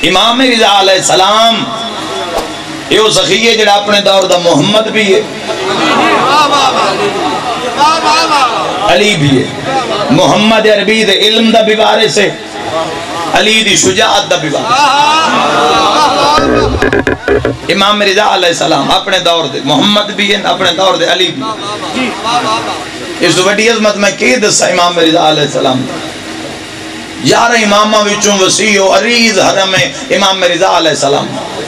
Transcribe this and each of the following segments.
امام رضا علیہ السلام یہ وہ سخی ہے جڑا اپنے دور دا محمد بھی ہے، علی بھی ہے، محمد عربی دے علم دا بھی وارث ہے، علی دی شجاعت دا بھی وارث ہے۔ امام رضا علیہ السلام اپنے دور دے محمد بھی ہیں، اپنے دور دے علی بھی۔ اس وڈی عظمت میں کی دسا امام رضا علیہ السلام 11 امامہ وچوں وسیع و عریض حرم امام رضا علیہ السلام۔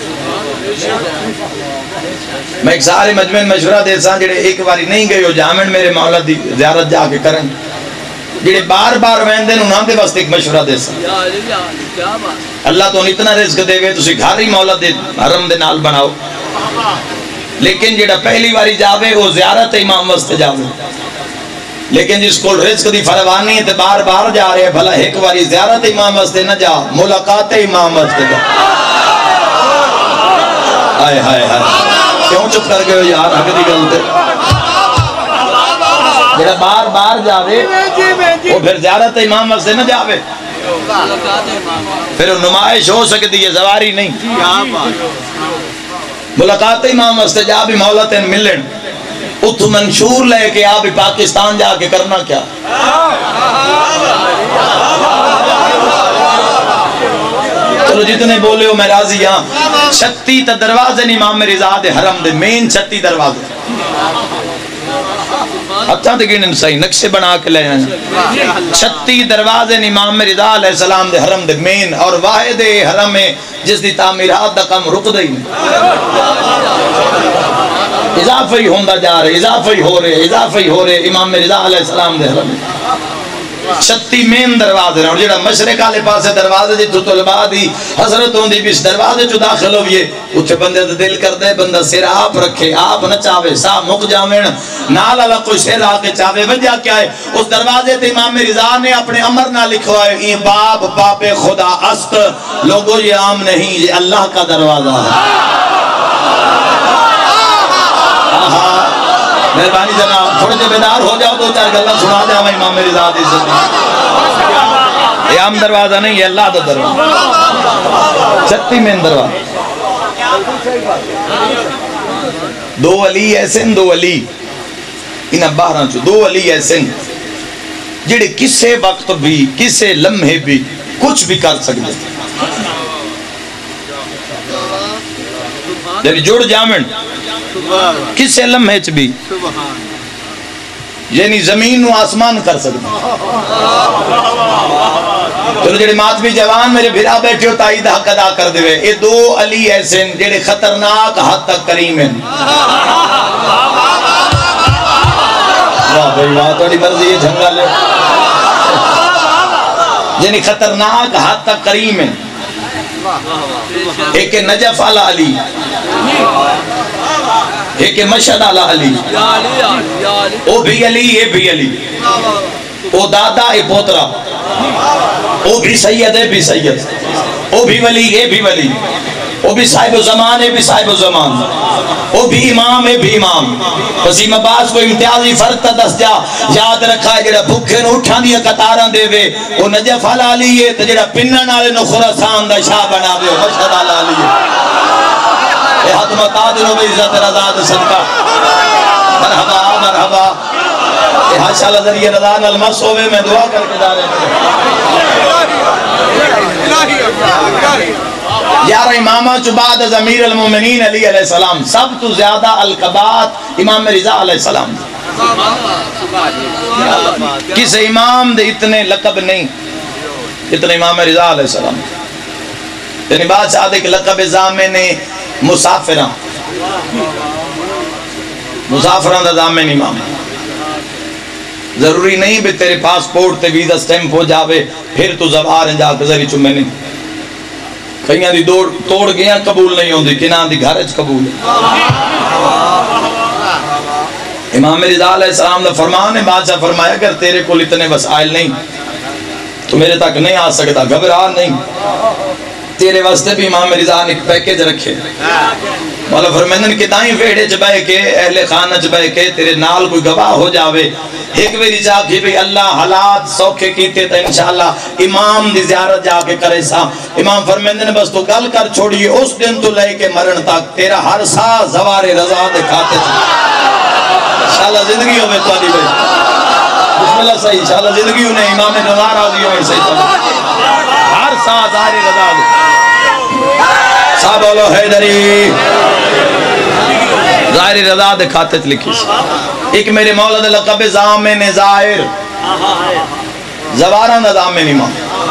میں ایک سارے مجمع مشورہ دے ساں جڑے ایک باری نہیں گئے ہو جامن میرے مولا دی زیارت جا کے کریں، جڑے بار بار ویندے انہاں دے واسطے ایک مشورہ دے ساں۔ اللہ تو اتنا رزق دے گئے تسی گھر ہی مولا دے حرم دے نال بناؤ، لیکن جڑا پہلی باری جاوے وہ زیارت امام واسطے جاوے، لیکن جس کو رزق دی فراوانی ہے تے بار بار جا رہے ہیں، بھلا ایک باری زیارت امام واسطے نہ جا، ملاقات امام واسطے جا۔ آئے ہائے ہائے کیوں چپ کر گئے ہو یار، حق دی گل تے جڑا بار بار جاوے وہ پھر زیارت امام واسطے نہ جاوے، پھر نمائش ہو سکتی ہے زواری نہیں۔ ملاقات امام واسطے جا بھی مولا تین ملن، اتھو منشور لے کے آپ پاکستان جا کے کرنا کیا؟ چلو جتنے بولے ہو میں راضی ہاں۔ 36 تا دروازے امام رضا دے حرم دے، مین 36 دروازے، ہتھاں تے گنن صحیح نقشے بنا کے لے آئیں۔ 36 دروازے امام رضا علیہ السلام دے حرم دے مین، اور واحد حرم ہے جس دی تعمیرات دا کم رک دئی نہیں، اضافہ ہی ہوندہ جا رہے، اضافہ ہی ہو رہے امام رضا علیہ السلام دے حرم 36 مین دروازے ہیں، اور جڑا مشرق والے پاسے دروازے جتھوں طلباء دی حضرت ہوندی بھی اس دروازے چو داخل ہوئیے، اتھے بندے دا دل کردے بندہ سر آپ رکھے، آپ نہ چاہے سا مک جاویں، نال اللہ کوئی سر آکے چاہے۔ وجہ کیا ہے؟ اس دروازے تے امام رضا نے اپنے امر نہ لکھوا ہے، یہ باب خدا است، لوگوں یہ عام نہیں، یہ اللہ کا دروازہ ہے۔ مہربانی جناب تھوڑے سے بیدار ہو جاؤ، 2-4 گلہ سنا جاؤ امام رضا دی عزت۔ یہ عام دروازہ نہیں، یہ اللہ دا دروازہ، 36 میں دروازہ۔ 2 علی ایسے 2 علی انہاں 12 چو 2 علی ایسے جڑے کسے وقت بھی کسے لمحے بھی کچھ بھی کر سکتے، جب جڑ جامن کسے لمحے چ بھی، یعنی زمین و آسمان کر سکتے۔ چلو جڑے ماتمی جوان میرے بھرا بیٹھے ہو تائید حق ادا کر دے، یہ 2 علی ایسے جڑے خطرناک حد تک کریم ہیں۔ واہ بھائی واہ، توڑی مرضی یہ جھنگا لے، یعنی خطرناک حد تک کریم ہیں۔ ایک نجف علی علی، ایک مشہد علی علی، او بھی علی یہ بھی علی، او دادا اے پوترا، او بھی سید اے بھی سید، او بھی ولی اے بھی ولی، او بھی صاحب زمان اے بھی صاحب زمان، او بھی امام اے بھی امام۔ وسیم عباس کو امتیازی فرق تا دس جا، یاد رکھا ہے جڑا بھکھے نو اٹھان دیا قطاران دے وے وہ نجف علی علی ہے، تو جڑا پنن آلے نو خراسان دا شاہ بنا وے مشہد علی علی ہے۔ اے حتم قادر و عزت رضا دا صدقہ، مرحبا مرحبا، اے حاشا لذریع رضا نلمس ہوئے، میں دعا کر کے دارے ہیں۔ 11 امامہ چو بعد از امیر المومنین علی علیہ السلام سب تو زیادہ القبات امام رضا علیہ السلام۔ کس امام دے اتنے لقب نہیں اتنے امام رضا علیہ السلام، یعنی بادشاہ دے کہ لقب زامن مسافران، مسافران دا زامن امام۔ ضروری نہیں بھی تیرے پاسپورٹ تے ویزا سٹیمپ ہو جاوے پھر تو زبار جا کے ذری چمے نہیں، کہیں دی توڑ گیا قبول نہیں ہوندی، کناں دی گھر اچ قبول ہے۔ امام رضا علیہ السلام نے فرمان ہے، بادشاہ فرمایا اگر تیرے کو اتنے وسائل نہیں تو میرے تک نہیں آ سکتا، گھبرا نہیں، تیرے واسطے بھی امام رضا نے ایک پیکیج رکھے، مولا فرمیندن کہ دائیں ویڑے چبائے کے اہل خانہ چبائے کے تیرے نال کوئی گواہ ہو جاوے ایک ویری جا کہ بھی اللہ حالات سوکھے کیتے تھے انشاءاللہ امام دی زیارت جا کے کرے سا امام فرمیندن بس تو گل کر چھوڑیے اس دن تو لے کے مرن تک تیرا ہر سا زوار رضا دکھاتے تھے انشاءاللہ زندگی ہوئے تو علی بھائی بسم اللہ صحیح انشاءاللہ زندگی انہیں امام رضا راضی ہوئے صحیح ہر سا زوار رضا صاحب بولو حیدری ظاہر رضا دکھاتے تھے لکھی ایک میرے مولا دے لقب زامن ظاہر زواران دا زامن امام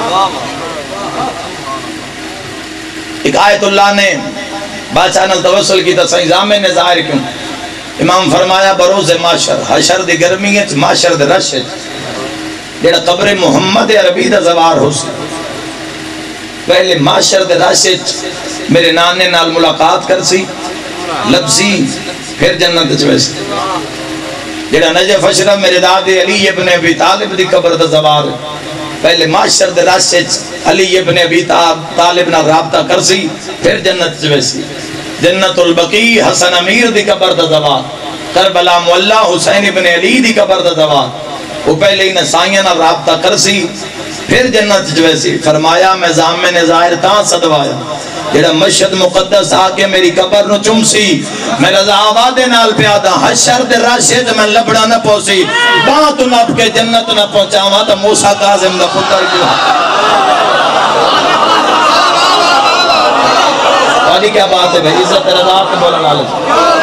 ایک آیت اللہ نے بادشاہ نے توسل کی تا صحیح زامن ظاہر کیوں امام فرمایا بروز معاشر حشر دی گرمی ہے معاشر دی رش ہے جیڑا قبر محمد عربی دا زوار ہو سی پہلے معاشر دی رش ہے میرے نانے نال ملاقات کر سی لبزی پھر جنت چویس جیڑا نجف اشرف میرے دادے علی ابن ابی طالب دی قبر دا زوار پہلے معاشر دے راستے علی ابن ابی طالب نہ رابطہ کرسی پھر جنت چویسی جنت البقی حسن امیر دی قبر دا زوار کربلا مولا حسین ابن علی دی قبر دا زوار وہ پہلے انہیں سائیاں نہ رابطہ کرسی پھر جنت چویسی فرمایا میں زامن ظاہر تاں صدوایا جیڑا مشہد مقدس آکے میری قبر نو چمسی میں رضا آوادے نال پیادا حشر دے راشد میں لبڑا نہ پوسی بات نب کے جنت نہ پہنچا ہوا تا موسیٰ قاظم دا پتر کیوں والی کیا بات ہے بھائی عزت رضا کے بولا نالے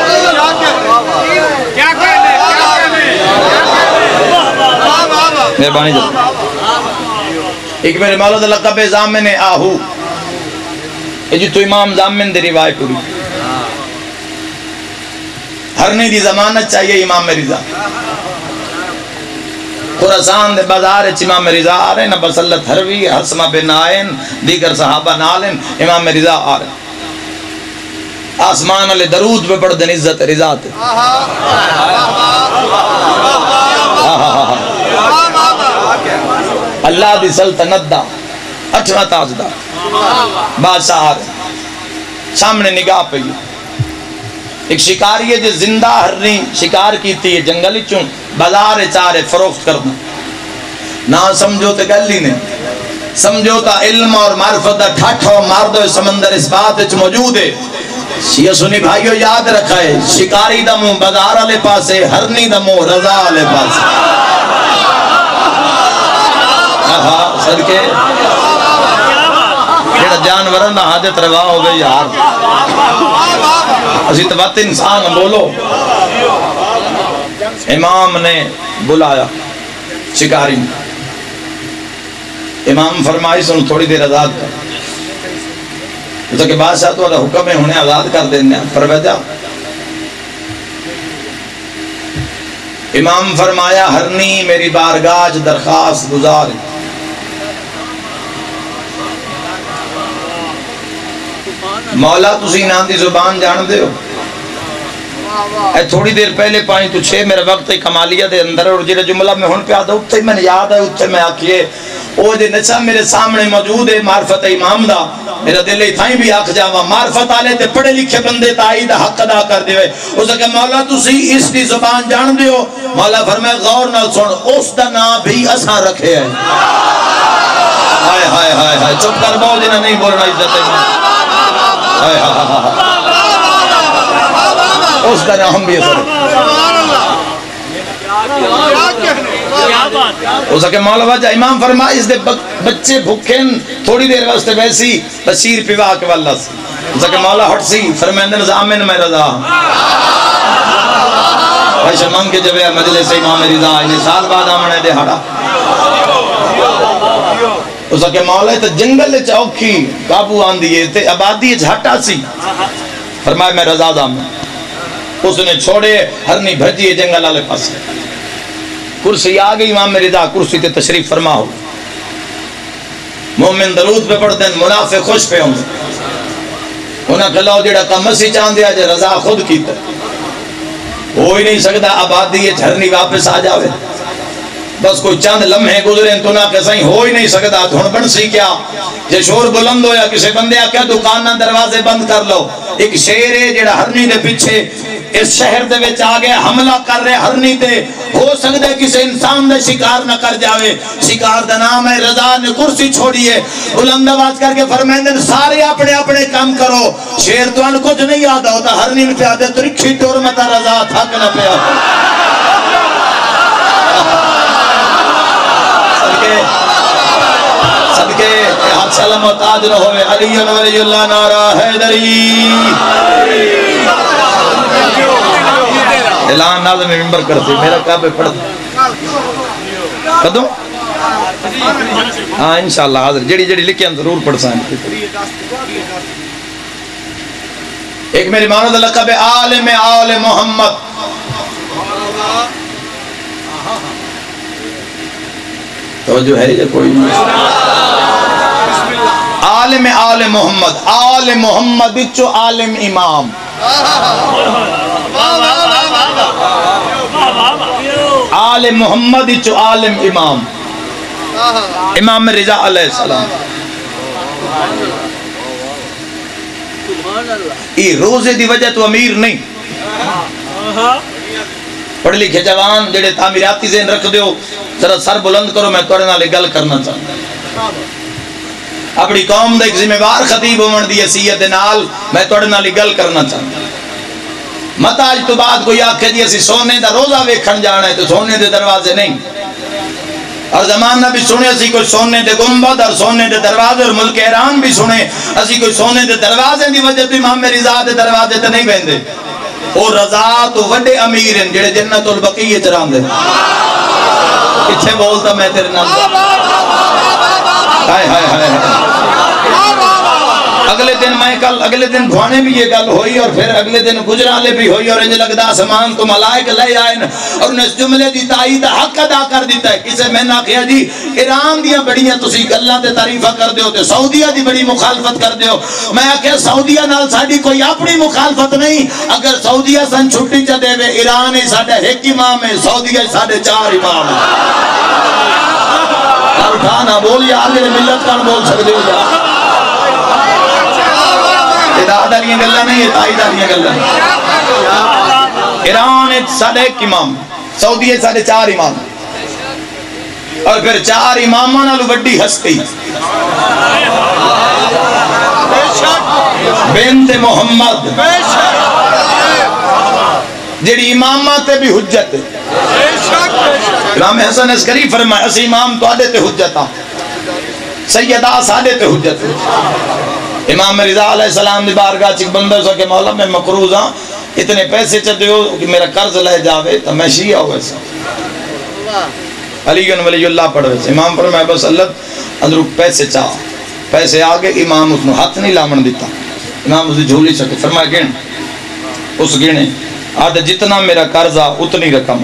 مہربانی جب ایک میرے مولا دا لقب زامن آہو یہ جو تو امام زامن دی روایت ہوئی ہرنی دی زمانت چاہیے امام رضا خراسان دے بازار امام رضا آ رہے ہیں بسلت حروی حسمہ بن آئین دیگر صحابہ نالن امام رضا آ رہے ہیں آسمان علی درود پہ پڑھ دن عزت رضا تے اللہ دی سلطنت دا 8واں تاجدار بادشاہ آ رہے سامنے نگاہ پہ ایک شکاری ہے جو زندہ ہرنی شکار کیتی ہے جنگلی چون بازار چارے فروخت کرنا نہ سمجھو تے گلی نے سمجھو تا علم اور معرفت دا ٹھاٹھا ماردو سمندر اس بات اچھ موجود ہے یہ سنی بھائیو یاد رکھا ہے شکاری دا منہ بازار علی پاسے ہرنی دا منہ رضا علی پاسے صدقے جیڑا جانورن دا حاجت روا ہو گئی یار اسی طبعت انسان بولو امام نے بلایا شکاری امام فرمائی سن تھوڑی دیر آزاد کر تو کہ بادشاہ تو اللہ حکم ہے انہیں آزاد کر دینے پرویدہ امام فرمایا ہرنی میری بارگاہ درخواست گزار مولا تسی نام دی زبان جان دے ہو اے تھوڑی دیر پہلے پانی تو چھے میرا وقت کمالیہ دے اندر اور جیرے جملہ میں ہون پہ آدھا اٹھتے ہی میں نے یاد ہے اٹھتے میں آکھئے او دے نچا میرے سامنے موجود ہے معرفت امام دا میرا دل تھائیں بھی آکھ جاوا معرفت آلے تے پڑھے لکھے بندے تائی دا حق ادا کر دے اسے کہ مولا تسی اس دی زبان جان دے ہو مولا فرمائے غور نہ سن اس دا نام بھی اساں رکھے ہیں ہائے ہائے ہائے ہائے چپ کر باؤ دینا نہیں بولنا عزت امام اس کا نام بھی اثر اس کا مولا وجہ امام فرمائے اس دے بچے بھکن تھوڑی دیر واسطے ویسی بشیر پیوا کے واللہ سے اس کا مولا ہٹ سی فرمیندن زامن میں رضا ایشا مانگ کے جب مجلس امام رضا انہیں سال بعد آمنے دے ہڑا اس کے مولا تو جنگل چوکی قابو آن دیئے تھے آبادی جھاٹا سی فرمائے میں رضا زامن اس نے چھوڑے ہرنی بھجیے جنگل آلے پاس کرسی آگئی امام رضا کرسی تے تشریف فرما ہو مومن درود پہ پڑھ دیں منافق خوش پہ ہوں انہاں کہلاؤ جیڑا کا مسیح چاند دیا جے رضا خود کیتا ہو ہی نہیں سکتا آبادی یہ جھرنی واپس آ جاوے بس کوئی چند لمحے گزرے تو نہ کہ سائیں ہو ہی نہیں سکتا تو ہن بن سی کیا جے شور بلند ہویا کسی بندے آکھیا دکاناں دروازے بند کر لو ایک شیر ہے جڑا ہرنی دے پیچھے اس شہر دے وچ آ گیا حملہ کر رہے ہرنی تے ہو سکتا ہے کسی انسان دے شکار نہ کر جاوے شکار دا نام ہے رضا نے کرسی چھوڑی ہے بلند آواز کر کے فرمائیں سارے اپنے اپنے کام کرو شیر تو ان کچھ نہیں یاد ہوتا ہرنی نے پیا دے ترکھی ٹور متا رضا تھک نہ پیا صدقے حق سلام و تاج نہ ہوئے علی ولی اللہ نعرہ حیدری اعلان ناظم ممبر کرتے میرا کعبے پڑھتا قدم ہاں انشاءاللہ حاضر جڑی جڑی لکھیں ضرور پڑھ سائیں ایک میری مانو دا لقب ہے عالم آل محمد توجہ ہے یا کوئی نہیں عالم آل محمد آل محمد چو عالم امام آل محمد چو عالم امام امام رضا علیہ السلام یہ روزے دی وجہ تو امیر نہیں پڑھ لکھے جوان جڑے تعمیراتی ذہن رکھ دیو ذرا سر بلند کرو میں توڑے نالے گل کرنا چاہتا اپنی قوم دا ایک ذمہ وار خطیب ہومن دی حیثیت نال میں توڑے نالے گل کرنا چاہتا مت آج تو بعد کوئی آکھے جی اسی سونے دا روزہ ویکھن جانا ہے تو سونے دے دروازے نہیں اور زمانہ بھی سنے اسی کوئی سونے دے گنبد اور سونے دے دروازے اور ملک ایران بھی سنے اسی کوئی سونے دے دروازے دی وجہ تو امام رضا دے دروازے تے نہیں بہندے اور رضا تو وڈے امیر ہیں جڑے جنت البقیع چران دے کچھے بولتا میں تیرے نام ہائے ہائے ہائے اگلے دن میں کل اگلے دن بھوانے بھی یہ گل ہوئی اور پھر اگلے دن گجرالے بھی ہوئی اور انجھ لگدا سامان تو ملائک لے آئے اور انہیں اس جملے دی تائید حق ادا کر دیتا ہے کسے میں نہ کہا جی ایران دیا بڑیاں تسی اللہ تے تعریفہ کر دیو تے سعودیہ دی بڑی مخالفت کر دیو میں کہا سعودیہ نال ساڑی کوئی اپنی مخالفت نہیں اگر سعودیہ سن چھٹی چا دے وے ایران ہی ساڑھے ایک امام ہے سعودیہ ہی ساڑھے 4 امام ہے اٹھانا بولی آگے ملت کان بول سکتے ہو جا اتحاد علیہ گلہ نہیں اتحاد علیہ گلہ نہیں ایران ساڑھے ایک امام سعودیہ ساڑھے 4 امام اور پھر 4 اماموں نالو بڑی ہستی بنت محمد جڑی امامات بھی حجت امام حسن عسکری فرمائے اسی امام تو آدھے تے حجتا سیدہ سادے تے حجت امام رضا علیہ السلام دی بارگاہ چک بندہ سا کہ مولا میں مقروض ہاں اتنے پیسے چاہتے ہو کہ میرا قرض لے جاوے تو میں شیعہ ہوئے سا علی ولی اللہ پڑھوے سا امام فرمائے بس اللہ اندرو پیسے چاہ پیسے آگے امام اس نے ہاتھ نہیں لامن دیتا امام اسے جھولی سکے فرمائے گن اس گنے آدھے جتنا میرا قرضہ اتنی رقم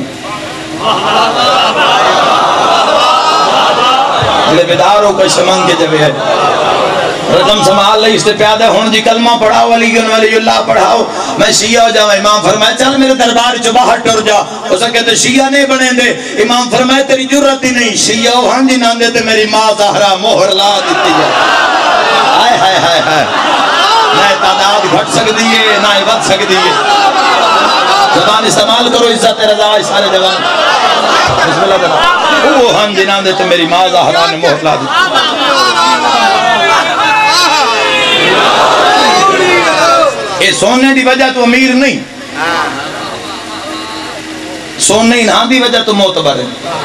جلے بیداروں کا شمن کے جبے ہے رقم سمال لئی اس نے پیادہ ہون جی کلمہ پڑھاؤ ولی اللہ پڑھاؤ میں شیعہ ہو جاؤں امام فرمائے چل میرے دربار چو باہر ٹر جا اسے کہتے شیعہ نہیں بنے دے امام فرمائے تیری جرت ہی نہیں شیعہ ہو ہاں جی نہ دیتے میری ماں زہرہ مہر لا دیتی ہے آئے ہائے ہائے ہائے نہ تعداد گھٹ سکتی ہے نہ بڑھ سکتی ہے زبان استعمال کرو عزت رضا سارے جوان بسم اللہ تعالیٰ وہ ہم جنان دیتے میری ماں زہرہ نے مہر لا دیتی اے سونے دی وجہ تو امیر نہیں سونے نہ دی وجہ تو معتبر ہے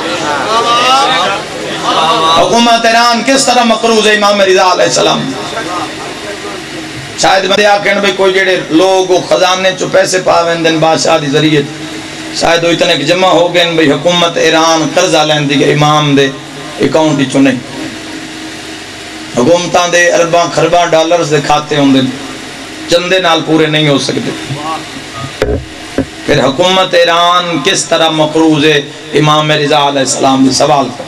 حکومت ایران کس طرح مقروض ہے امام رضا علیہ السلام شاید میں آکھیں بھئی کوئی جڑے لوگ خزانے چو پیسے پاویں دن بادشاہ دی ذریعے شاید وہ اتنے جمع ہو گئے بھئی حکومت ایران قرضہ لین دی گئے امام دے اکاؤنٹ ہی چنے حکومتاں دے ارباں خرباں ڈالرز دے کھاتے ہوں دن چندے نال پورے نہیں ہو سکتے پھر حکومت ایران کس طرح مقروض ہے امام رضا علیہ السلام نے سوال کر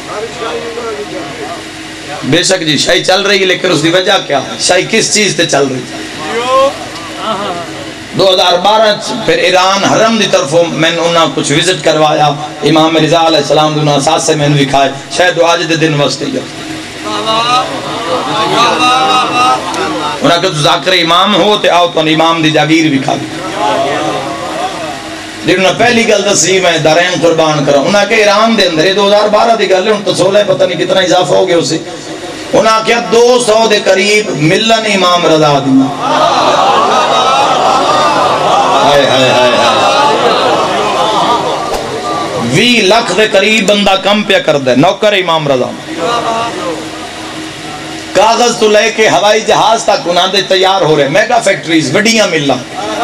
بے شک جی شاہی چل رہی لیکن اس دی وجہ کیا ہے شاہی کس چیز تے چل رہی 2012 پھر ایران حرم دی طرفوں میں انہاں کچھ وزٹ کروایا، امام رضا علیہ السلام دے انہاں ساتھ سے میں نے دکھائے، شاید آج دے دن واسطے ہی انہاں کہ تو ذاکر امام ہو تے آؤ تو امام دی جاگیر بھی کھا لیکن پہلی گل دسی میں دارین قربان کرا انہاں کہ ایران دے اندر 2012 دی گل ہے، ان تو 16 پتہ نہیں کتنا اضافہ ہو گیا اسے، انہاں کیا 200 دے قریب ملن امام رضا دی 20 لاکھ دے قریب بندہ کم پیا کر دے، نوکر امام رضا کاغذ تو لے کے ہوائی جہاز تک انہاں دے تیار ہو رہے، میگا فیکٹریز وڈیاں ملہ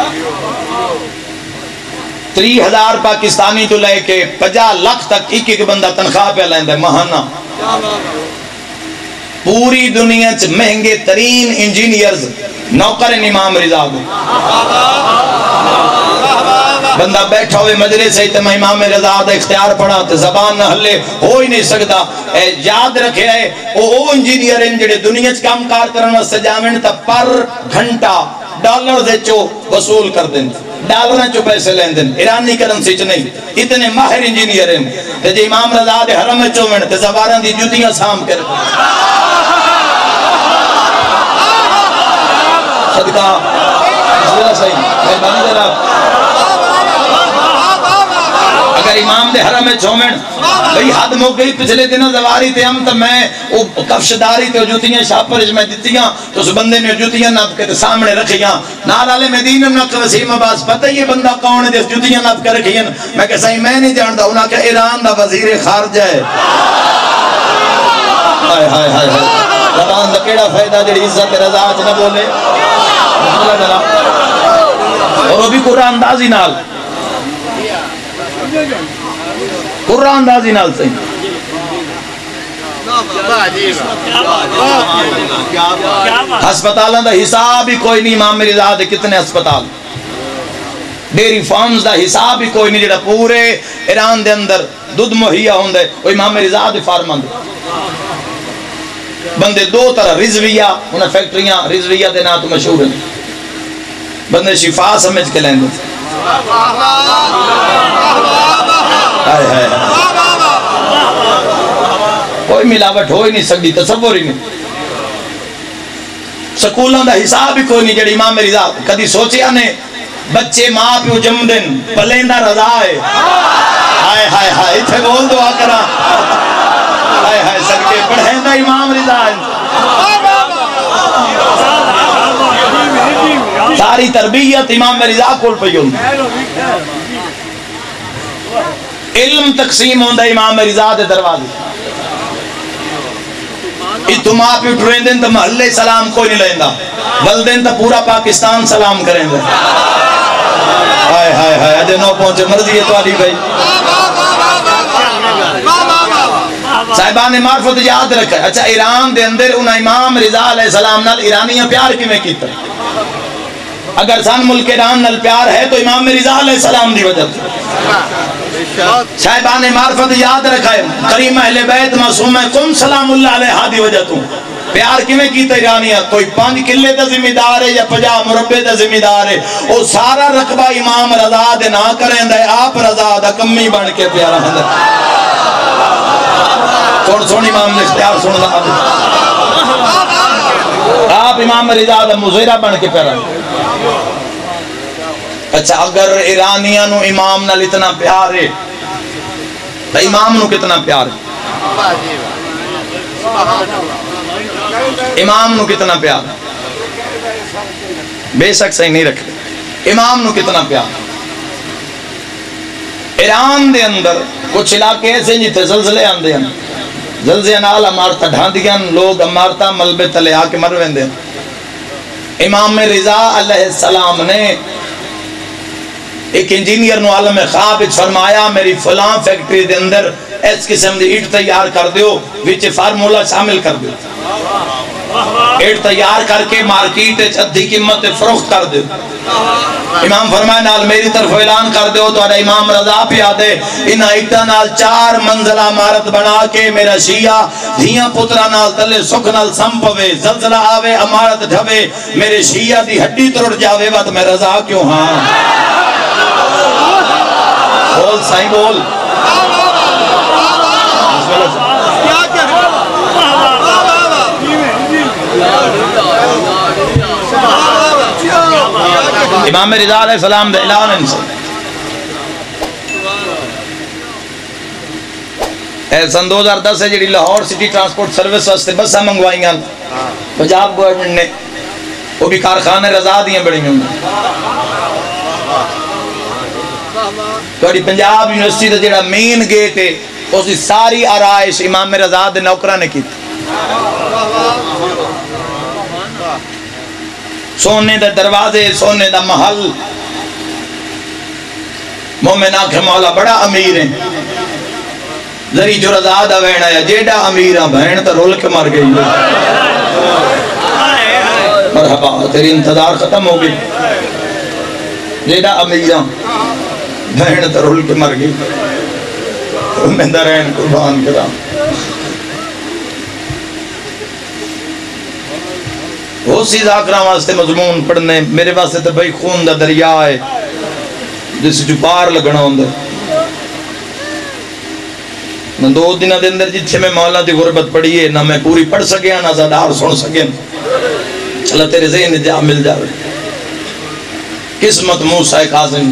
30,000 پاکستانی تو لے کے 50 لاکھ تک ایک بندہ تنخواہ پہ لیندے مہانہ، پوری دنیا چ مہنگے ترین انجینئرز نوکر امام رضا دے، بندہ بیٹھا ہوئے مجلس سے تو امام رضا دا اختیار پڑھا تو زبان نہ ہلے ہو ہی نہیں سکتا، یاد رکھے ہے وہ انجینئر ہیں جڑے دنیا چ کام کار کرنا سجاویں تا پر گھنٹا ڈالر دے چو وصول کر دیں، ڈالر چو پیسے لین دیں، ایرانی کرنسی چ نہیں، اتنے ماہر انجینئر ہیں تے جے امام رضا دے حرم چو وین تے زباناں دی جوتیاں سام کر صدقہ ذرا صحیح مہربانی جناب اگر امام دے حرم چھومن بھئی حد مو گئی پچھلے دنوں زواری تے ہم تو میں کفشداری تے جوتیاں شاپرج میں دیتیاں تو اس بندے نے جوتیاں ناب کے سامنے رکھیاں نال والے مدینہ نق وسیم عباس پتہ یہ بندہ کون ہے جس جوتیاں ناب کے رکھیاں میں کہ صحیح میں نہیں جانتا انہاں کہ ایران دا وزیر خارجہ ہے ہائے ہائے ہائے زبان دا کیڑا فائدہ جڑی عزت رضا چ نہ بولے اور وہ بھی قرآن اندازی نال قرآن اندازی نال سے ہسپتالاں دا حساب ہی کوئی نہیں امام رضا دے کتنے ہسپتال ڈیری فارمز دا حساب ہی کوئی نہیں جڑا پورے ایران دے اندر دودھ مہیا ہوندے وہ امام رضا دے فارمان دے بندے دو طرح رضویہ انہیں فیکٹریاں رضویہ دے نا تو مشہور ہیں بندے شفا سمجھ کے لیں دے کوئی ملاوٹ ہو ہی نہیں سکتی تصور ہی نہیں سکولوں دا حساب ہی کوئی نہیں جڑی امام رضا کدی سوچیا نے بچے ماں پیو جم دن پلیندہ رضا ہے ہائے ہائے ہائے اتھے بول دعا کرا ہائے ہائے صدقے پڑھیں دا امام رضا ہے ساری تربیت امام رضا کول پئی ہوندی علم تقسیم ہوندہ امام رضا دے دروازے اتو ماں پہ اٹھویں دن تو محلے سلام کوئی نہیں لیندہ والدین تو پورا پاکستان سلام کریں دے ہائے ہائے ہائے اجے نو پہنچے مرضی ہے تو علی بھائی صاحبان معرفت یاد رکھا اچھا ایران دے اندر انہا امام رضا علیہ السلام نال ایرانیاں پیار کی میں کیتا اگر سان ملک ایران نال پیار ہے تو امام رضا علیہ السلام دی وجہ صاحبان معرفت یاد رکھا ہے کریم اہل بیت معصوم قم سلام اللہ علیہ دی وجہ تو پیار کی میں کیتا ایرانیاں کوئی 5 کلے دا ذمہ دار ہے یا 50 مربع دا ذمہ دار ہے وہ سارا رقبہ امام رضا دے نہ کریں دے آپ رضا دا کمی بن کے پیارا ہے سون امام نے اختیار سن آپ امام رضا دا مظہرہ بن کے پیارا اچھا اگر ایرانیاں نو امام نال اتنا پیار ہے تو امام نو کتنا پیار ہے امام نو کتنا پیار بے شک صحیح نہیں رکھے امام نو کتنا پیار ایران دے اندر کچھ علاقے ایسے جیتے زلزلے آندے ہیں زلزلے نال امارتا ڈھاندیاں لوگ امارتا ملبے تلے آکے مر ویندے ہیں امام رضا علیہ السلام نے ایک انجینئر نو عالم خواب فرمایا میری فلان فیکٹری دے اندر اس قسم دی ایٹ تیار کر دیو وچ فارمولا شامل کر دیو ایٹ تیار کر کے مارکیٹ ادھی قیمت فروخت کر دے. امام فرمائے نال میری طرف اعلان کر دے تو امام رضا پیا دے انہاں اٹھا نال 4 منزلہ عمارت بنا کے میرا شیعہ دھیاں پترا نال تلے سکھ نال سم پوے زلزلہ آوے عمارت ڈھوے میرے شیعہ دی ہڈی ترڑ جاوے وقت میں رضا کیوں ہاں. بول سائیں بول. امام رضا علیہ السلام دے اعلان ان سے سن 2010 ہے جڑی لاہور سٹی ٹرانسپورٹ سروس واسطے بساں منگوائیاں پنجاب گورنمنٹ نے وہ بھی کارخانے رضا دیاں بڑی ہوں تو پنجاب یونیورسٹی دا جڑا مین گیٹ ہے اس دی ساری آرائش امام رضا دے نوکراں نے کی سونے دا دروازے سونے دا محل. مومن آنکھ مولا بڑا امیر ہیں ذری جو رضا دا وین آیا جیڑا امیرہ بہن تا رول کے مر گئی. مرحبا تیری انتظار ختم ہو گئی جیڑا امیرہ بہن تا رول کے مر گئی. میں درین قربان کرام وہ سی ذاکرہ واسطے مضمون پڑھنے میرے واسطے تو بھائی خون دا دریا ہے جس جو پار لگنا ہوندے. میں 2 دنہ دے اندر جتھے میں مولا دی غربت پڑھی ہے نہ میں پوری پڑھ سکیا نہ زدار سن سکیا. اللہ تیرے ذہن جا مل جاوے. قسمت موسیٰ کاظم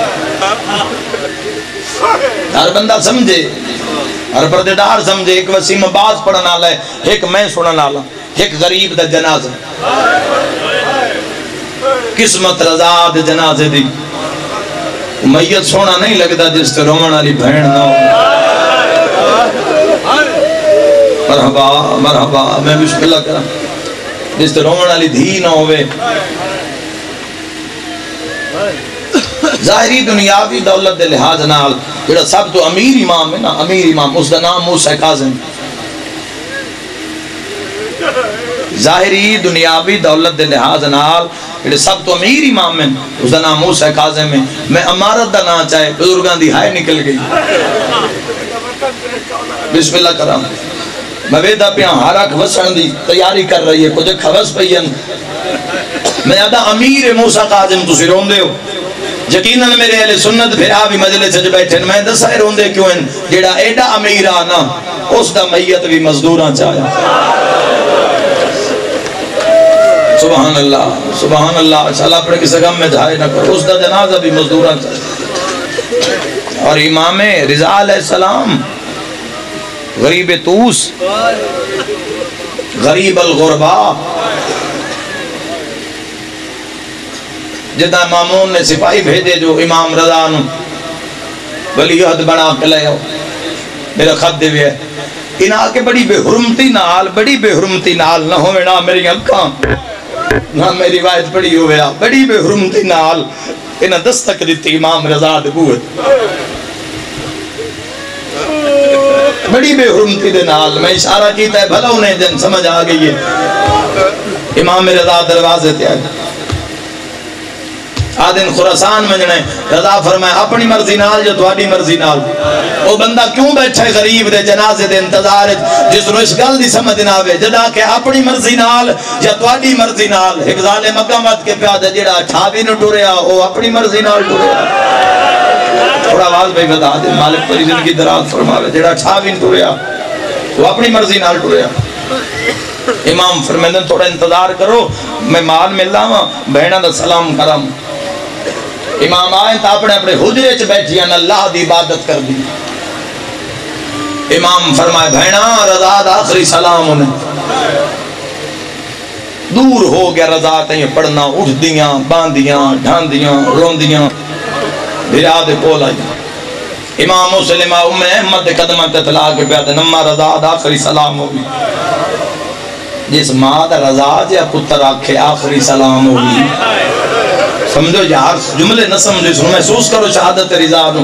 ہر بندہ سمجھے ہر پردیدار سمجھے. ایک وسیم باز پڑھنا آلہ ہے ایک میں سننا آلہ ایک غریب دا جنازہ. قسمت رضا دے جنازے دی میت سونا نہیں لگتا جس تے رومن علی بہن نہ ہو. مرحبا مرحبا میں بسم اللہ کرا جس تے رومن علی دھی نہ ہوئے. ظاہری دنیاوی دولت دے لحاظ نال جڑا سب تو امیر امام ہے نا امیر امام اس دا نام موسیٰ کاظم. ظاہری دنیاوی دولت دے لحاظ نال جڑے سب تو امیر امام ہیں اس دا نام موسیٰ کاظم ہے. میں امارت دا نام چاہے بزرگان دی ہائے نکل گئی. بسم اللہ کرام میں ویدہ پیاں ہارک وسن دی تیاری کر رہی ہے کچھ کھوس پئین. میں آدھا امیر موسیٰ کاظم تسی رون دے ہو یقیناً میرے اہل سنت پھر آبی مجلس سے بیٹھے میں دسائے رون دے کیوں ہیں جیڑا ایڈا امیر آنا اس دا میت بھی مزدوراں چاہیا. سبحان اللہ اللہ اپنے کسی غم میں جھائے نہ کرو. اس دا جنازہ بھی مزدوراں چاہیا. اور امام رضا علیہ السلام غریب توس غریب الغربا جدہ مامون نے سپاہی بھیجے جو امام رضا نو ولی عہد بنا کے لے آؤ میرا خط دے ہے انہاں کے بڑی بے حرمتی نال نہ ہوئے نہ میری اکھاں نہ میری روایت پڑی ہوئے بڑی بے حرمتی نال انہاں دستک دیتی امام رضا دے بوت بڑی بے حرمتی دے نال. میں اشارہ کیتا ہے بھلا انہیں جن سمجھ آ گئی ہے. امام رضا دروازے تے آئے آدھن خراسان میں جنے رضا فرمائے اپنی مرضی نال جو تواڈی مرضی نال. وہ بندہ کیوں بیٹھا ہے غریب دے جنازے دے انتظار جس نو اس گل دی سمجھ نہ آوے جدا کہ اپنی مرضی نال یا تواڈی مرضی نال. ایک ظالم مقامات کے پیادہ جڑا ٹھاوی نو ٹریا وہ اپنی مرضی نال ٹریا. تھوڑا آواز بھائی بتا دے مالک پری زندگی دراز فرماوے جڑا ٹھاوی نو ٹریا وہ اپنی مرضی نال ٹریا. امام فرمیندن تھوڑا انتظار کرو میں مال مل لاواں بہناں دا سلام کرم. امام آئیں تا اپنے حجرے چ بیٹھی ہیں اللہ دی عبادت کر دی. امام فرمائے بہنا رضا دا آخری سلام انہیں دور ہو گیا. رضا تیہیں پڑھنا اٹھ دیاں باندیاں ڈھاندیاں روندیاں بھرا دے کول آئی. امام مسلمہ ام احمد قدمہ تطلاع کے پیادے نمہ رضا دا آخری سلام ہوگی. جس ماں دا رضا جا پتر آکھے آخری سلام ہوگی. سمجھو یار جملے نہ سمجھو اس محسوس کرو شہادت رضا نو.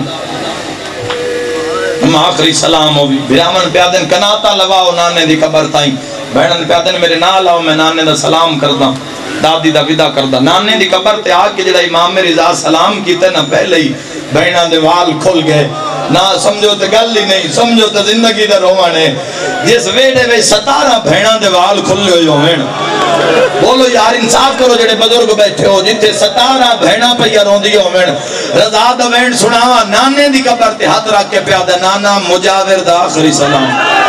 ہم آخری سلام ہوگی. بھرامن پیادن کناتا لواؤ نانے دی قبر تائیں بہن پیادے نے میرے نال آؤ میں نانے دا سلام کردہ دادی دا ودا کردہ نانے دی قبر تے آ کے جڑا امام رضا سلام کیتے نا پہلے ہی بہناں دے وال کھل گئے نہ سمجھو تے گل ہی نہیں سمجھو تے زندگی دا رومن ہے جس ویڑے وے 17 بہناں دے وال کھلے ہوئے ہوئے بولو یار انصاف کرو جڑے بزرگ بیٹھے ہو جتے 17 بہناں پہ یا روندی ہوئے رضا دا وین سناوا نانے دی قبر تے ہاتھ رکھ کے پیادہ نانا مجاور دا آخری سلام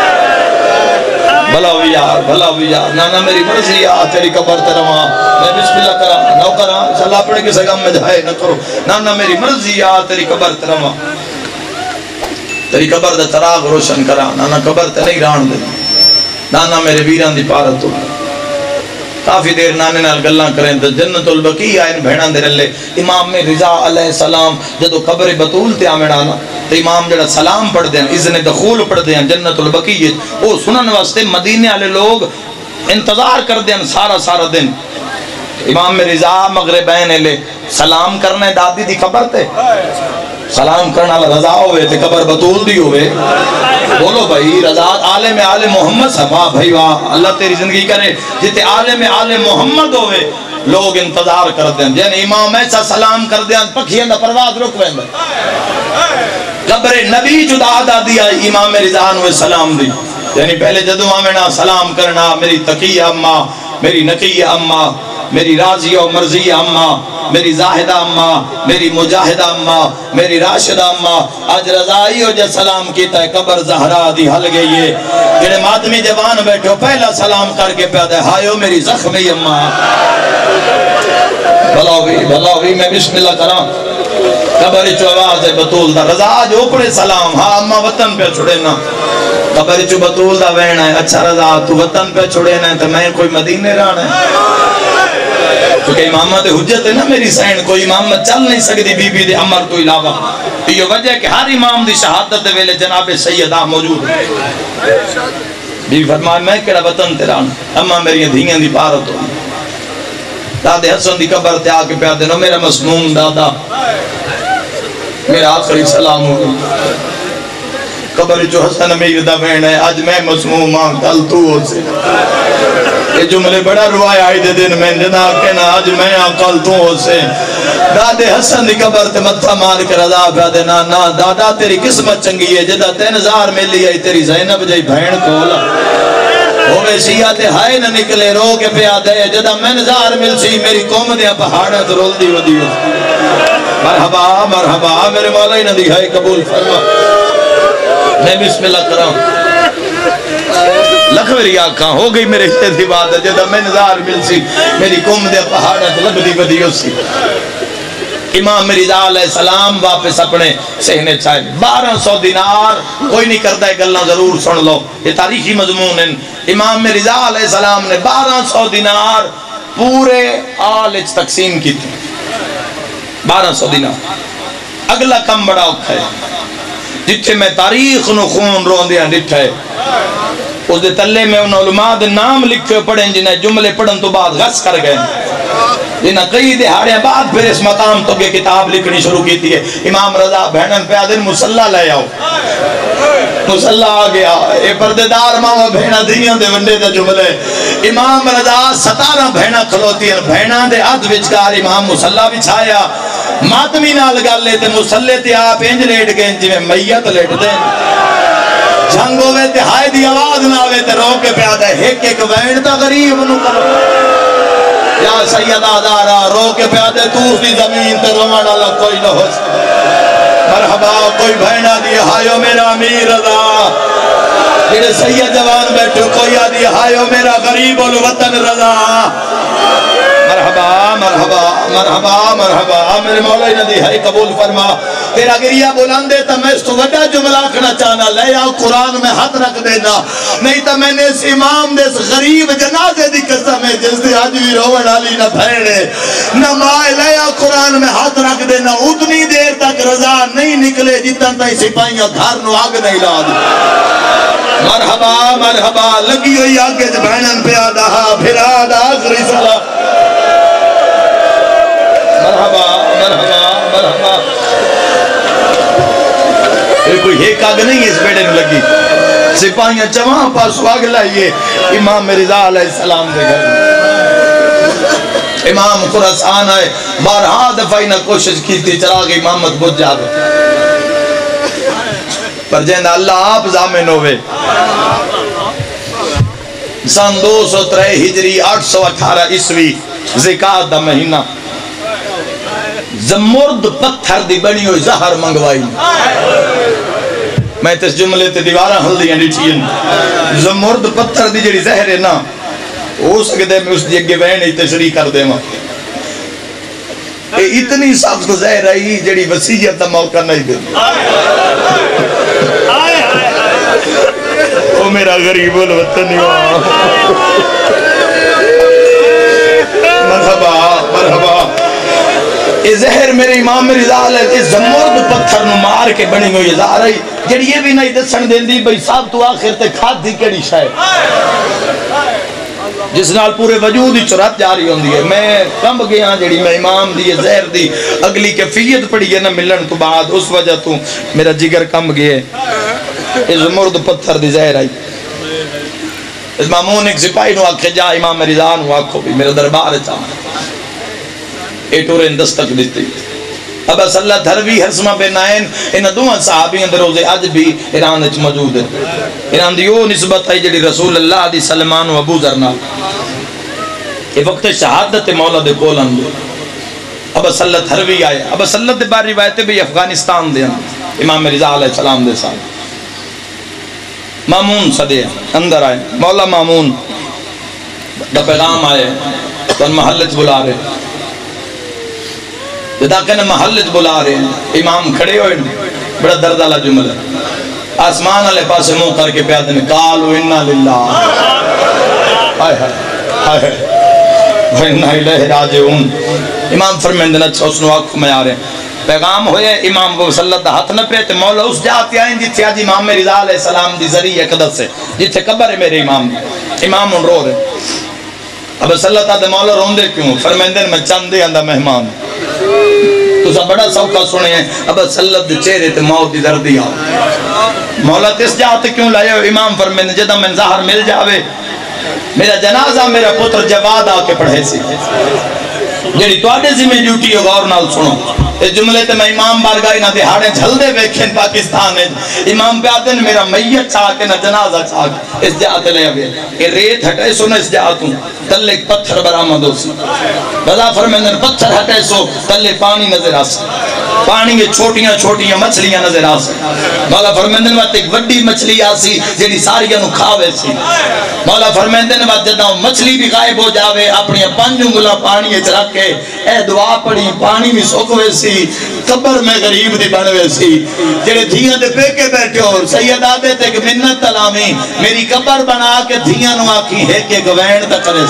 بھلا ہوئی یار نانا میری مرضی آ تیری قبر تے رواں میں بسم اللہ کرا نو کرا انشاءاللہ اپنے کسے غم میں جائے نہ کرو نانا میری مرضی آ تیری قبر تے رواں تیری قبر دے چراغ روشن کرا نانا قبر تے نہیں ران دے نانا میرے ویران دی پارت ہو کافی دیر نانے نال گلاں کریں تو جنت البقیع آئین بھیڑاں دے رلے امام رضا علیہ السلام جدو قبر بطول تے آمین آنا تو امام جڑا سلام پڑھ دیں اذن دخول پڑھ دیں جنت البقیع او سنن واسطے مدینے والے لوگ انتظار کر دیں سارا دن امام رضا مغربین لے سلام کرنے دادی دی قبر تے سلام کرنا رضا ہوئے تے قبر بطول دی ہوئے بولو بھائی رضا عالم محمد صحبہ بھائی واہ اللہ تیری زندگی کرے جتے عالم محمد ہوئے لوگ انتظار کر دیں جن امام ایسا سلام کر دیں پکھیاں دا پرواز رک ویں قبر نبی جدا دا دیا امام رضا نے سلام دی یعنی پہلے جدو آمنا سلام کرنا میری تقیہ اماں میری نقیہ اماں میری راضیہ و مرضیہ اماں میری زاہدہ اماں میری مجاہدہ اماں میری راشدہ اماں آج رضائی ہو جا سلام کیتا ہے قبر زہرا دی حل گئی ہے جنہیں مادمی جوان بیٹھو پہلا سلام کر کے پیدا ہے ہائیو میری زخمی اماں بھلا ہوئی میں بسم اللہ کرام قبر چو آواز بطول دا رضا آج اوپڑے سلام ہاں اماں وطن پہ چھڑے نا قبر چو بطول دا وینا ہے اچھا رضا تو وطن پہ چھڑے نا تو میں کوئی مدینے رانا ہے کیونکہ امامت حجت ہے نا میری سین کوئی امامت چل نہیں سکتی بی بی دے عمر تو علاوہ یہ وجہ ہے کہ ہر امام دی شہادت دے ویلے جناب سیدہ موجود ہے بی فرمائے میں کہڑا وطن تیران اما میری دھیاں دی پارت ہو دادے حسن دی قبر تے آکے پیادے نو میرا مسموم دادا میرا آخری سلام ہو قبر جو حسن امیر دا بہن ہے آج میں مسموم ہاں کل تو ہو سے یہ جملے بڑا روائے آئی دے دن میں جناب کہنا آج میں ہاں کل تو ہو سے دادے حسن دی قبر تے متھا مار کے رضا پہ دے نا دادا تیری قسمت چنگی ہے جدہ 3000 ملی آئی تیری زینب جائی بہن کولا ہوئے سیاتے ہائے نہ نکلے رو کے پہ آدھے جدہ میں نظار مل سی میری قوم دیا پہاڑت رول دی ودی مرحبا میرے مولا ہی نہ دی ہائے قبول فرما میں بسم اللہ کرام لکھوری آقا ہو گئی میرے حصے بات ہے جدہ میں نظار مل سی میری قوم دیا پہاڑت لگ دی ودی سی امام رضا علیہ السلام واپس اپنے سہنے چاہے 1200 دینار کوئی نہیں کرتا ہے گلنا ضرور سن لو یہ تاریخی مضمون ہے امام رضا علیہ السلام نے 1200 دینار پورے آل اچ تقسیم کی تھی 1200 دینار اگلا کم بڑا اکھا ہے جتھے میں تاریخ نو خون رون دیا ڈٹھا ہے اس دے تلے میں ان علماء دے نام لکھے پڑھیں جنہیں جملے پڑھن تو بعد غص کر گئے جنہیں کئی دہاڑے بعد پھر اس مقام تو یہ کتاب لکھنی شروع کی تھی ہے امام رضا بہنن پہ آدھن مسلح لے آؤ مسلح آ گیا اے پردیدار ماں بہنہ دھیاں دے ونڈے دے جملے امام رضا 17 بہنہ کھلوتی ہیں بہنہ دے عد وچکار امام مسلح بچھایا ماتمی نال گل لے تے مسلح تے آپ انج لیٹ گئے جی میں میت لیٹ دیں جھنگ ہوئے تے ہائے دی آواز نہ ہوئے تے رو کے پیادہ ایک ایک وین تا غریب نو کرو یا سیدہ دارا رو کے پیادے تو اس دی زمین تے روان اللہ کوئی نہ ہو مرحبا کوئی بہنہ دی ہائیو میرا امیر رضا جنہیں سید جوان بیٹھو کوئی آدھی ہائیو میرا غریب الوطن رضا مرحبا مرحبا مرحبا مرحبا میرے مولا ہی ندی ہے قبول فرما تیرا گریہ بلندے تا میں اس تو وڈا جملہ کھنا چاہنا لے آؤ قرآن میں ہاتھ رکھ دینا نہیں تا میں نے اس امام دے اس غریب جنازے دی قسم ہے جس دے آج بھی روڑ علی نہ پھیڑے نہ مائے لے آؤ قرآن میں ہاتھ رکھ دینا اتنی دیر تک رضا نہیں نکلے جتنا تائی سپاہیاں گھر نو آگ نہیں لا دی مرحبا مرحبا لگی ہوئی آگے بہنن پہ آدھا پھر آدھا آخری صلاح مرحبا مرحبا مرحبا کوئی ایک آگ نہیں اس بیڑے میں لگی سپاہیاں چواں پاسو آگ لائیے امام رضا علیہ السلام دے گھر امام خراسان ہے بارہا دفعی نہ کوشش کی تھی چراغ امامت بجھ جاوے پر جہاں اللہ آپ زامن ہوئے سن 203 ہجری 818 عیسوی زکات دا مہینہ زمرد پتھر دی بنی ہوئی زہر منگوائی میں تس جملے تے دیوارہ ہل دیاں ڈیٹھین زمرد پتھر دی جڑی زہر ہے نا ہو سکتے میں اس دیگے بہن تشریح کر دے ماں اتنی سخت زہر آئی جڑی وسیعت موقع نہیں دے او میرا غریب الوطنی مرحبا مرحبا یہ زہر میرے امام رضا علیہ اس زمرد پتھر نو مار کے بنی ہوئی زہر آئی جڑی یہ بھی نہیں دسن دین دی بھئی صاحب تو آخر تے کھاد دی کیڑی شاید جس نال پورے وجود ہی چرات جاری ہوندی ہے میں کم گیا جڑی میں امام دی زہر دی اگلی کیفیت پڑی ہے نا ملن تو بعد اس وجہ تو میرا جگر کم گئے اس مرد پتھر دی زہر آئی اس مامون ایک سپاہی نو آکھے جا امام رضا نو آکھو بھی میرا دربار چاہاں ایٹورین دستک دیتی اب صلی اللہ دھروی حرسمہ بن آئین انہ دوہاں صحابی اندر روزے آج بھی ایران اچھ موجود ہے ایران دیو نسبت ہے جڑی رسول اللہ دی سلمان و ابو ذرنا یہ وقت شہادت مولا دے کولن دے اب صلی اللہ دھروی آئے اب صلی اللہ دے بار روایتیں بھی افغانستان دے امام رضا علیہ السلام دے ساتھ مامون صدے اندر آئے مولا مامون دا پیغام آئے تو ان محلت بلا رہے جدا کہ محلت بلا رہے ہیں امام کھڑے ہوئے بڑا درد اللہ جمل ہے آسمان علیہ پاس منہ کر کے پیادے میں قالوا انا للہ آئے ہائے وَإِنَّا إِلَيْهِ رَاجِعُونَ امام فرمیندے نا سوسنو آنکھوں میں آ رہے ہیں پیغام ہوئے امام وہ صلی اللہ ہاتھ نہ پریتے مولا اس جاتی آئیں جی تھی آج امام رضا علیہ السلام دی ذریعہ قدر سے جی تھے قبر ہے میرے امام امام ان رو رہے اب صلی اللہ تعالی مولا روندے کیوں فرمیندے میں چندے اندہ مہمان تو سا بڑا سوکا سنے ہیں اب صلی اللہ دے چہرے تے موت دی دردی آؤ مولا تس جاتے کیوں لائے ہو امام فرمیندے جدہ میں ظاہر مل جاوے میرا جنازہ میرا پتر جواد آ کے پڑھے سی جڑی تو آڈے زمین ڈیوٹی ہو گور نال سنو اس جملے تے میں امام بارگاہی نہ دہاڑے جھل دے بیکھیں پاکستان ہے امام پہ آتے ہیں میرا میت چاہ کے نہ جنازہ چاہ کے اس جاتے لے ہوئے کہ ریت ہٹے سو نہ اس جاتوں تلے پتھر برآمد ہو سی رضا فرمیندن پتھر ہٹے سو تلے پانی نظر آ سی پانی میں چھوٹیاں چھوٹیاں مچھلیاں نظر آ سی مولا فرمیندن وقت ایک وڈی مچھلی آ سی جیڑی ساریاں نو کھاوے سی مولا فرمیندن وقت جدہ مچھلی بھی غائب ہو جاوے اپنی پانچوں گلا پانی اچ رکھ کے اے دعا پڑی پانی میں سوکوے سی قبر میں غریب دی بنوے سی جڑے دھیاں دے پیکے بیٹھے ہو سید آدھے تے کہ منت تلامی میری قبر بنا کے دھیاں نو آکی ہے کہ گوین تک کرے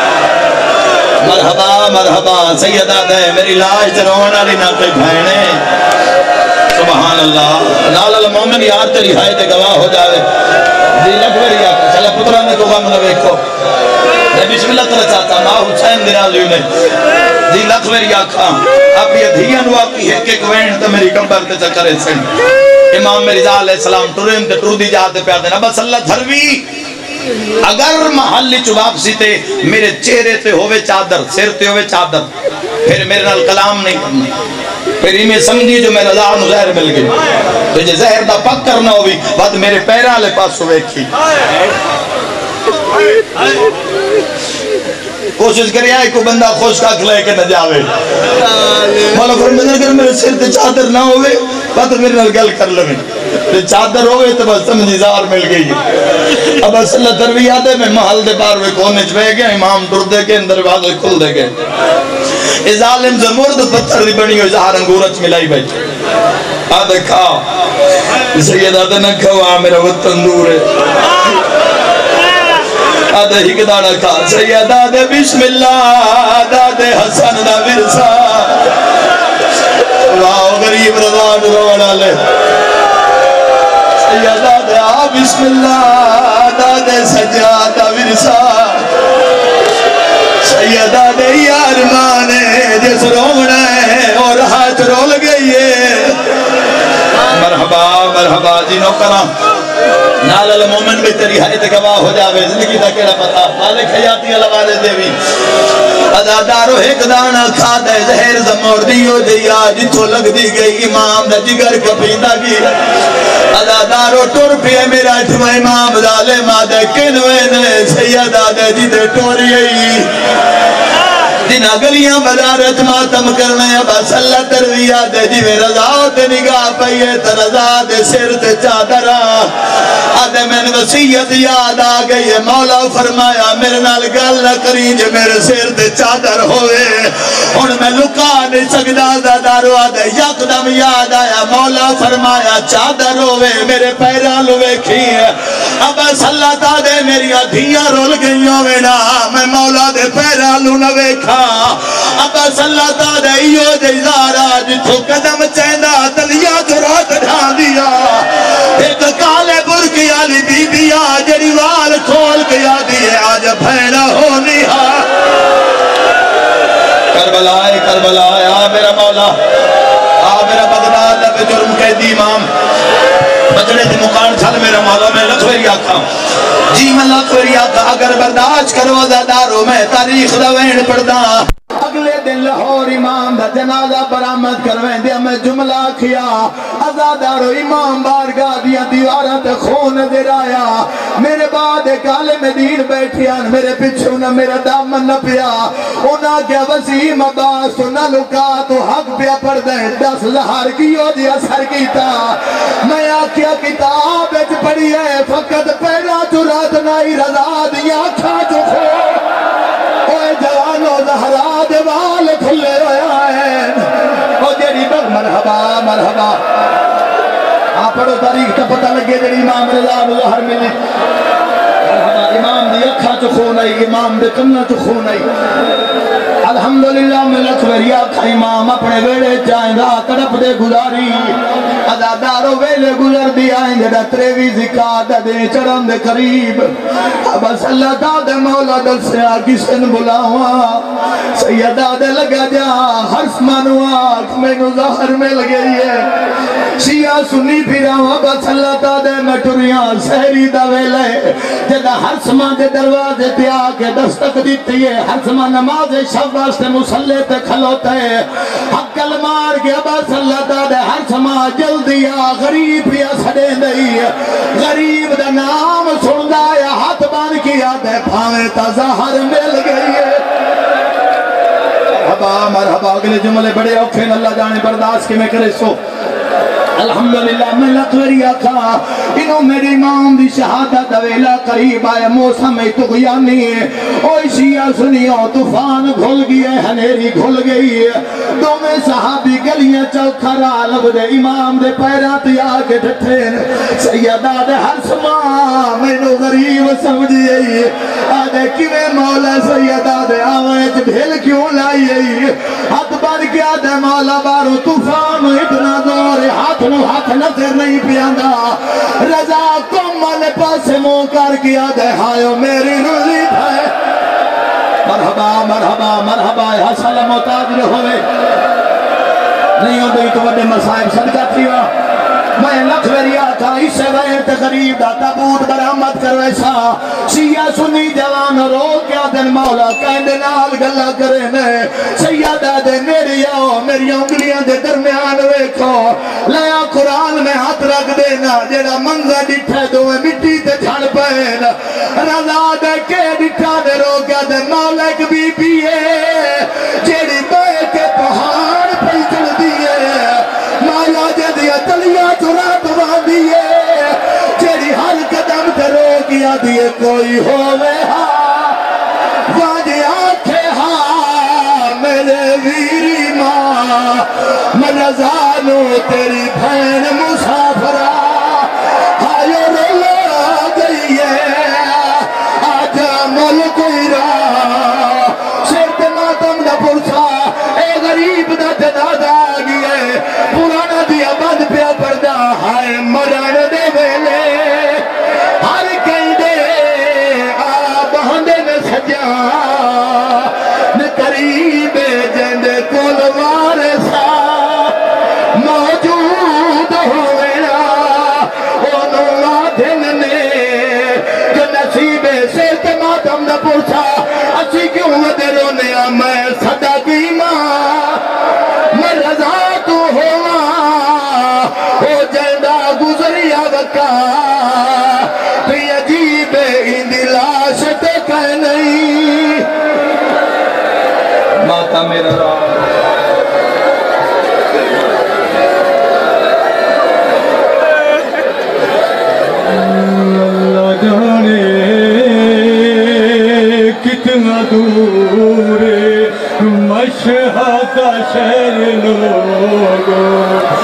مرحبا مرحبا سید آدھے میری لاش جرون علی نہ کوئی بھائنے سبحان اللہ نال المومن یار تیری ہائے تے گواہ ہو جاوے دی لکھوری آکا چلے پترہ نے کو غم نہ بیکھو میں بسم اللہ تعالیٰ چاہتا ماں حسین درازوی نے دی لکھوری آکا آپ یہ دھیان واقعی ہے کہ کوئین تو میری کمبر تے چکرے سن امام رضا علیہ السلام ٹرین تے ٹر دی جاتے پیادے نبا صلی اللہ دھروی اگر محلی چو واپسی تے میرے چہرے تے ہوئے چادر سر تے ہوئے چادر پھر میرے نال کلام نہیں کرنا پھر ہی میں سمجھی جو میرا زہر زہر مل گئی تو یہ زہر دا پک کرنا ہوئی بعد میرے پیران لے پاس ہوئے کی کوشش کرے آئے کو بندہ خوش کا کھلائے کے نہ جاوے مولا فرمیندن اگر میرے سر تے چادر نہ ہوئے بعد میرے نال گل کر لگے چادر ہوئے تو بس سمجھی زہر مل گئی اب صلی اللہ دروی آدھے میں محل دے بار ہوئے کونے چوے گئے امام ڈر دے گئے اندر بازے کھل دے گئے اس عالم زمرد پتھر دی بڑی ہوئی زہر انگورچ ملائی بیٹھ آدھے کھاؤ سید آدھے نہ کھاؤ میرا وطن دور ہے آدھے ہی کدانا کھا سید آدھے بسم اللہ آدھے حسن دا ورسا واو غریب رضان رونا لے سید آدھے بسم اللہ آدھے سجاد دا ورسا سید آدھے یار مانے جس رونا ہے اور ہاتھ رول گئی ہے مرحبا مرحبا جی نوکرہ نال المومن بھی تیری حیت گواہ ہو جاوے زندگی دا کیڑا پتا مالک حیاتی علوارے دے بھی ادادارو ایک دانا کھا دے زہر زمور دیو جیا جتو لگ دی گئی امام دا جگر کپیندہ کی ادادارو ٹور پیے میرا اٹھوا امام ظالمہ دے کنوے نے سیدہ دے جی دے ٹوری ای جنہ گلیاں بزارت ماتم کرنے بس اللہ ترویہ دے جی میں رضا تے نگاہ پئیے تے رضا دے سر تے چادرہ آدھے میں وسیعت یاد آگئی ہے مولا فرمایا میرے نال گل نہ کری جو میرے سر تے چادر ہوئے ان میں لکا نہیں سکتا دارو آدھے یک دم یاد آیا مولا فرمایا چادر ہوئے میرے پیران لوے کھی ہے اب اللہ تا دے میری دھیاں رول گئیوں میں نا میں مولا دے پیران لو نوے کھا اب اللہ تا دے ایو جیزارا جتو قدم چیندہ تلیا جرات ڈھا دیا ایک کالے برکی علی بی بیا جڑی وال کھول گیا دیئے آج بھیڑا ہونی ہا کربلائے آ میرا مولا آ میرا بغداد لبے جرم کے دی امام بچڑے دی مقان چھل میرا مولا میں لکھوری آکھا جی میں لکھوری آکھا اگر برداشت کرو زدارو میں تاریخ دوین پڑھدا اگلے دن لاہور امام دا جنازہ برآمد کرویں دیا میں جملہ کیا ازادارو امام بارگاہ دیا دیوارہ تے خون نظر آیا میرے بعد ایک عالم دین بیٹھیا میرے پچھو نہ میرا دامن نہ پیا انہاں کیا وسیم عباس تو نہ لکا تو حق پیا پڑھ دیں 10 زہار کی ہو دیا سر کیتا میں آکھیا کتاب اچ پڑھی ہے فقط پہلا چرات نائی رضا دیا کھا جو خو اوہ جوانو زہرا دیوال کھلے ہویا ہے او جیڑی بگ مرحبا آپ پڑھو تاریخ تا پتہ لگے جیڑی امام رضا ظہر ملے مرحبا امام دی اکھا چو خون آئی امام دے کنہ چو خون آئی الحمدللہ میں لکھوری آکھا امام اپنے ویڑے چاہیں گا تڑپ دے گزاری ازادارو ویلے گزر دی آئیں جڑا تریوی زکاة دے چڑھن دے قریب اب اللہ دا دے مولا دل سے آگی سن بلاوا سیدہ دے لگا جا حرف منواک میں نو ظاہر میں لگئی ہے شیعہ سنی پھراوا بس اللہ دا دے مٹوریاں سہری دا ویلے جدہ حرسمہ دے دروازے تے آگے دستک دیتی ہے حرسمہ نماز شب واسطے مسلح تے کھلوتا ہے حق کلمار گیا بس اللہ دا دے حرسمہ جلدیا غریب یا سڑے نہیں غریب دا نام سندا یا ہاتھ بان کیا دے پھاوے تا ظاہر مل گئی ہے مرحبا اگلے جملے بڑے اوکھیں اللہ جانے برداشت کے میں کرے سو الحمدللہ میں لطوری آکھا انہوں میری امام دی شہادت دویلہ قریب آئے موسم تغیانی ہے اوہ شیعہ سنیو طوفان گھل گیا ہے ہنیری گھل گئی ہے دو میں صحابی گلیاں چوکھرا لب دے امام دے پیرات آگے ڈھٹھین سیدہ دے حرسمہ میں نو غریب سمجھئی آدھے کیوے مولا سیدہ دے آوائج بھیل کیوں لائی ہاتھ بار کیا دے مولا بارو طوفان اتنا دور ہاتھ ہاتھ نظر نہیں پیاندہ رضا کمال پاس مو کر کیا دے ہائیو میری رضی ہے مرحبا حسن متاجر ہوئے نہیں ہو گئی تو وڈے مسائب صدقہ تھیوا میں لکھوری آتا اسے ویت غریب دا تابوت برآمد کرویسا شیعہ سنی جوان رو کیا دن مولا کہندے نال گلہ کرنے سیدہ دے میری آؤ میری انگلیاں دے درمیان ویکھو لیا قرآن میں ہاتھ رکھ دینا جیڑا منظر ڈٹھے دوے مٹی تے چھڑ پہن رضا دے کے ڈٹھا دے رو کیا دے مولا ایک بی بی ہے جیڑی بے کے پہاڑ پہ چڑھ دیئے مولا جے دیا تلیاں چرات باندھیے جیڑی ہر قدم تے رو کیا دیئے کوئی ہوئے ہاں واجے آنکھے ہاں میرے ویری ماں میں رضانو تیری بھین مسافرہ ہائیو رولا گئی ہے آج ملک ایران شرط ماتم دا پرسا اے غریب دا جنازہ آگی ہے پرانا دیا بند پیا پردہ ہائے مران دے ویلے ہر کئی دے بہندے میں سجا نے قریب جندے کول وارسا موجود ہوئے نا میں صدق ایمان میں رضا تو ہوا ہو جندہ گزریا وکا تو عجیب اندی لاش تے کہ نہیں ماتا میرا راہ اللہ جانے کتنا دور مشہد شہر لوگوں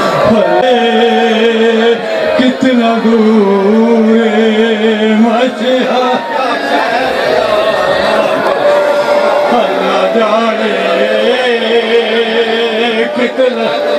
کتنا دور مشہد اللہ جانے کتنا